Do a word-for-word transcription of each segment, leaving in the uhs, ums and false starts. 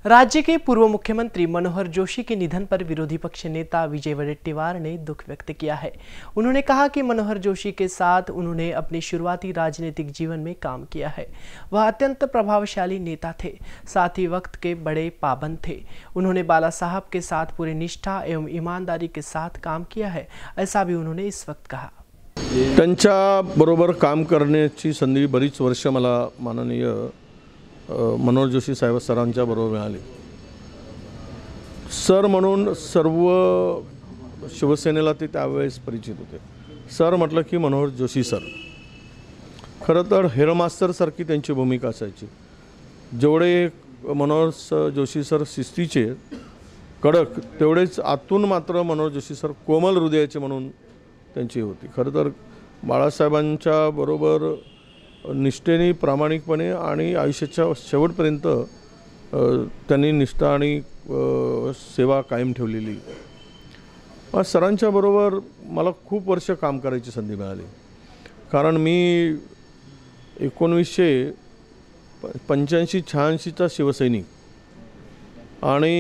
राज्य के पूर्व मुख्यमंत्री मनोहर जोशी के निधन पर विरोधी पक्ष नेता विजय वडेट्टीवार ने दुख व्यक्त किया है। उन्होंने कहा कि मनोहर जोशी के साथ उन्होंने अपने शुरुआती राजनीतिक जीवन में काम किया है। वह अत्यंत प्रभावशाली नेता थे, साथ ही वक्त के बड़े पाबंद थे। उन्होंने बाला साहब के साथ पूरी निष्ठा एवं ईमानदारी के साथ काम किया है, ऐसा भी उन्होंने इस वक्त कहा। त्यांच्या बरोबर काम करण्याची संधी बरीच वर्ष मला माननीय मनोहर जोशी साहेब सरांच्या बरोबर मिळाली। सर म्हणून सर्व शिवसेनेला ते त्यावेळेस परिचित होते। सर म्हटलं की मनोहर जोशी सर। खरं तर हेडमास्टर सारखी त्यांची भूमिका असायची। जेवढे मनोहर जोशी सर शिस्तीचे कडक, तेवढेच आतून मात्र मनोहर जोशी सर कोमल हृदयाचे म्हणून त्यांची होती। खरं तर बाळासाहेबांच्या बरोबर निष्ठेने, प्रामाणिकपणे आणि आयुष्याच्या शेवटपर्यंत त्यांनी निष्ठा आणि सेवा कायम ठेवलेली। सरांच्या बरोबर मला खूप वर्ष काम करायची संधी मिळाली, कारण मी एकोणीसशे पंच्याऐंशी शहाऐंशीचा शिवसैनिक आणि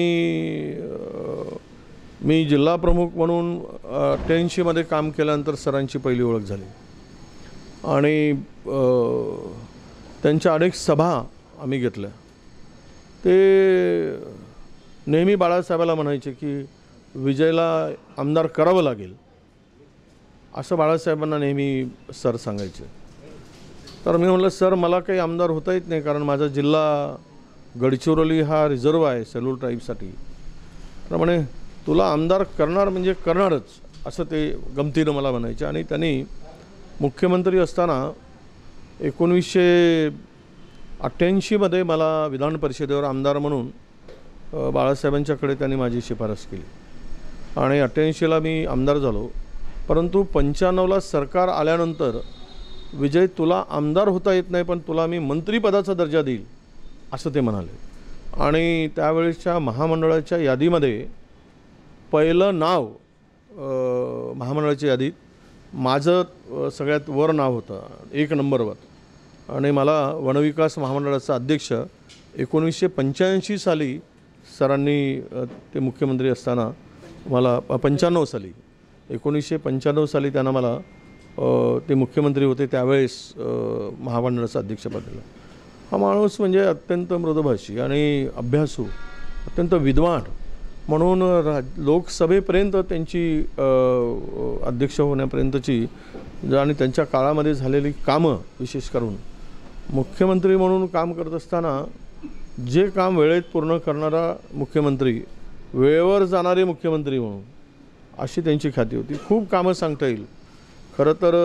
मी जिल्हा प्रमुख म्हणून अठ्ठ्याऐंशीमध्ये काम केल्यानंतर सरांची पहिली ओळख झाली आणि त्यांच्या अनेक सभा आम्ही घेतल्या। ते नेहमी बाळासाहेबाला म्हणायचे की विजयला आमदार करावं लागेल, असं बाळासाहेबांना नेहमी सर सांगायचे। तर मी म्हटलं सर मला काही आमदार होता येत नाही, कारण माझा जिल्हा गडचिरोली हा रिझर्व आहे शेड्यूल ट्राईबसाठी। तर म्हणे तुला आमदार करणार म्हणजे करणारच, असं ते गमतीनं मला म्हणायचे। आणि त्यांनी मुख्यमंत्री असताना एकोणीसशे अठ्ठ्याऐंशीमध्ये मला विधान परिषदेवर आमदार म्हणून बाळासाहेबांच्याकडे त्यांनी माझी शिफारस केली आणि अठ्ठ्याऐंशीला मी आमदार झालो। परंतु पंच्याण्णवला सरकार आल्यानंतर विजय तुला आमदार होता येत नाही, पण तुला मी मंत्रिपदाचा दर्जा देईल, असं ते म्हणाले। आणि त्यावेळेच्या महामंडळाच्या यादीमध्ये पहिलं नाव महामंडळाच्या यादीत माझं सगळ्यात वर नाव होतं, एक नंबरवर। आणि मला वनविकास महामंडळाचा अध्यक्ष एकोणीसशे पंच्याऐंशी साली सरांनी ते मुख्यमंत्री असताना मला पंच्याण्णव साली एकोणीसशे पंच्याण्णव साली त्यांना मला ते मुख्यमंत्री होते त्यावेळेस महामंडळाचं अध्यक्षपद दिलं। हा माणूस म्हणजे अत्यंत मृदुभाषी आणि अभ्यासू, अत्यंत विद्वान म्हणून लोकसभेपर्यंत त्यांची अध्यक्ष होण्यापर्यंतची आणि त्यांच्या काळामध्ये झालेली कामं, विशेष करून मुख्यमंत्री म्हणून काम करत असताना जे काम वेळेत पूर्ण करणारा मुख्यमंत्री, वेळेवर जाणारे मुख्यमंत्री म्हणून अशी त्यांची ख्याती होती। खूप कामं सांगता येईल। खरं तर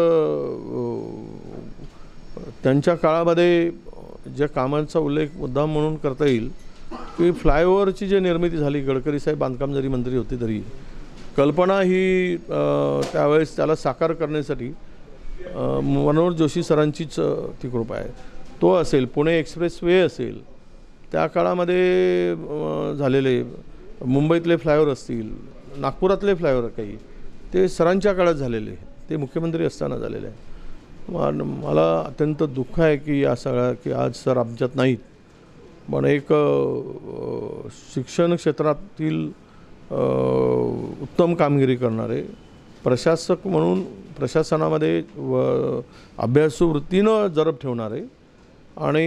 त्यांच्या काळामध्ये ज्या कामांचा उल्लेख मुद्दाम म्हणून करता येईल की फ्लायओव्हरची जी निर्मिती झाली, गडकरी साहेब बांधकाम जरी मंत्री होते तरी कल्पना ही त्यावेळेस त्याला साकार करण्यासाठी मनोहर जोशी सरांचीच ती कृपा आहे। तो असेल, पुणे एक्सप्रेस वे असेल, त्या काळामध्ये झालेले मुंबईतले फ्लायओव्हर असतील, नागपुरातले फ्लायओव्हर काही, ते सरांच्या काळात झालेले, ते मुख्यमंत्री असताना झालेले आहे। मला अत्यंत दुःख आहे की या सगळ्या की आज सर आमच्यात नाहीत, पण एक शिक्षण क्षेत्रातील उत्तम कामगिरी करणारे प्रशासक म्हणून प्रशासनामध्ये व अभ्यासू वृत्तीनं जरब ठेवणारे आणि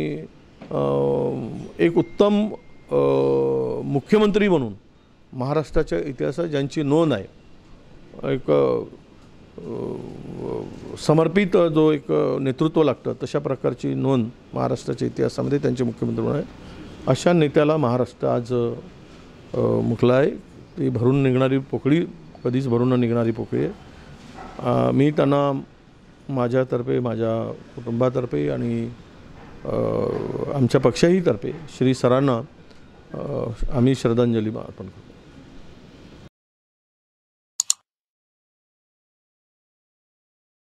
एक उत्तम मुख्यमंत्री म्हणून महाराष्ट्राच्या इतिहासात ज्यांची नोंद आहे, एक समर्पित जो एक नेतृत्व लागतं तशा प्रकारची नोंद महाराष्ट्राच्या इतिहासामध्ये त्यांचे मुख्यमंत्री म्हणून आहे, अशा नेत्याला महाराष्ट्र आज मुकला आहे। ती भरून निघणारी पोकळी कधीच भरून न निघणारी पोकळी आहे। मी त्यांना माझ्यातर्फे, माझ्या कुटुंबातर्फे आणि आमच्या पक्षाही तर्फे श्री सरांना आम्ही श्रद्धांजली अर्पण करतो।